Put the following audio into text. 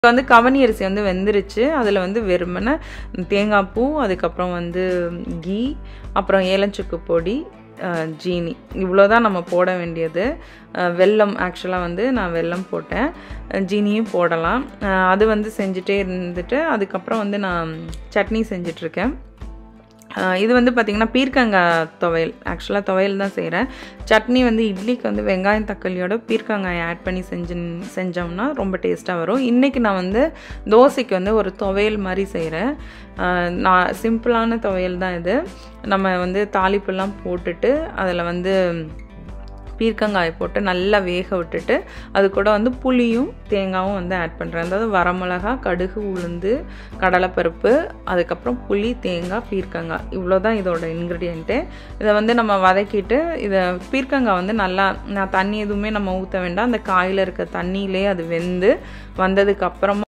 வந்து கவனி அரிசி வந்து வெந்துருச்சு. அதில் வந்து வெறுமனே தேங்காய் பூ, அதுக்கப்புறம் வந்து கீ, அப்புறம் ஏலச்சுக்கு பொடி, ஜீனி, இவ்வளோ தான் நம்ம போட வேண்டியது. வெல்லம் ஆக்சுவலாக வந்து நான் வெல்லம் போட்டேன், ஜீனியும் போடலாம். அது வந்து செஞ்சுட்டே இருந்துட்டு அதுக்கப்புறம் வந்து நான் சட்னி செஞ்சிட்ருக்கேன். இது வந்து பார்த்திங்கன்னா பீர்க்கங்காய் துவையல். ஆக்சுவலாக துவையல் தான் செய்கிறேன். சட்னி வந்து இட்லிக்கு வந்து வெங்காயம் தக்காளியோட பீர்க்கங்காய் ஆட் பண்ணி செஞ்சோம்னா ரொம்ப டேஸ்ட்டாக வரும். இன்றைக்கி நான் வந்து தோசைக்கு வந்து ஒரு துவையல் மாதிரி செய்கிறேன். நான் சிம்பிளான துவையல் தான் இது. நம்ம வந்து தாளிப்பெல்லாம் போட்டுட்டு அதில் வந்து பீர்க்கங்காய் போட்டு நல்லா வேக விட்டுட்டு அது கூட வந்து புளியும் தேங்காயும் வந்து ஆட் பண்ணுறேன். அதாவது வரமிளகா, கடுகு, உளுந்து, கடலைப்பருப்பு, அதுக்கப்புறம் புளி, தேங்காய், பீர்க்கங்காய், இவ்வளோ தான் இதோட இன்க்ரீடியண்ட்டு. இதை வந்து நம்ம வதக்கிட்டு இதை பீர்க்கங்காய் வந்து நல்லா, நான் தண்ணி எதுவுமே நம்ம ஊற்ற வேண்டாம், அந்த காயில் இருக்க தண்ணியிலே அது வெந்து வந்ததுக்கப்புறமா